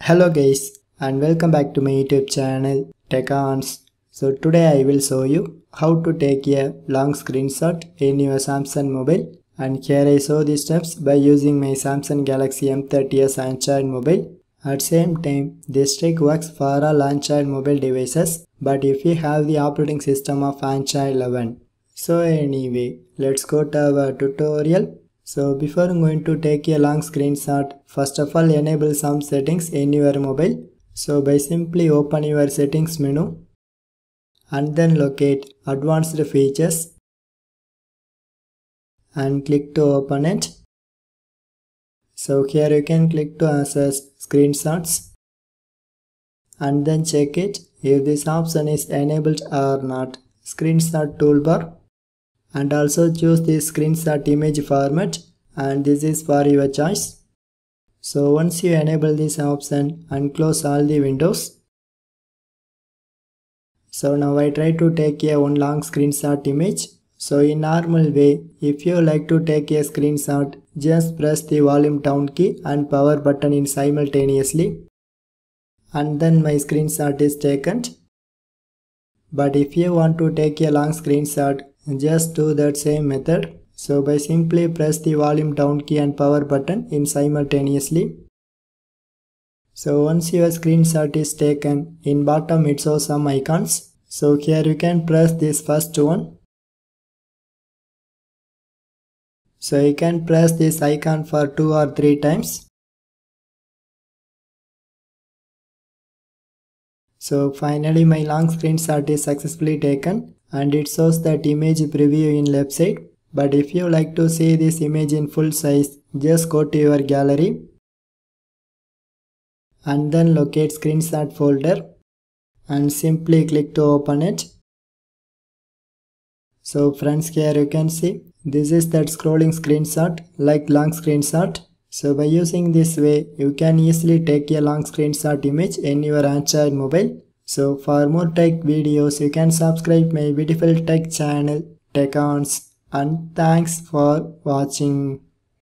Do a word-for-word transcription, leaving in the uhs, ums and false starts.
Hello guys and welcome back to my YouTube channel TechOns. So today I will show you how to take a long screenshot in your Samsung mobile, and here I show the steps by using my Samsung Galaxy M thirty s Android mobile. At same time, this trick works for all Android mobile devices, but if you have the operating system of Android eleven. So anyway, let's go to our tutorial. So before I'm going to take a long screenshot, first of all enable some settings in your mobile. So by simply open your settings menu and then locate advanced features and click to open it. So here you can click to access screenshots and then check it if this option is enabled or not. Screenshot toolbar, and also choose the screenshot image format, and this is for your choice. So once you enable this option and close all the windows. So now I try to take a one long screenshot image. So in normal way, if you like to take a screenshot, just press the volume down key and power button in simultaneously, and then my screenshot is taken. But if you want to take a long screenshot, just do that same method. So by simply press the volume down key and power button in simultaneously. So once your screenshot is taken, in bottom it shows some icons. So here you can press this first one. So you can press this icon for two or three times. So finally my long screenshot is successfully taken, and it shows that image preview in left side. But if you like to see this image in full size, just go to your gallery and then locate screenshot folder and simply click to open it. So friends, here you can see this is that scrolling screenshot like long screenshot. So by using this way, you can easily take a long screenshot image in your Android mobile. So for more tech videos, you can subscribe my beautiful tech channel TechOns, and thanks for watching.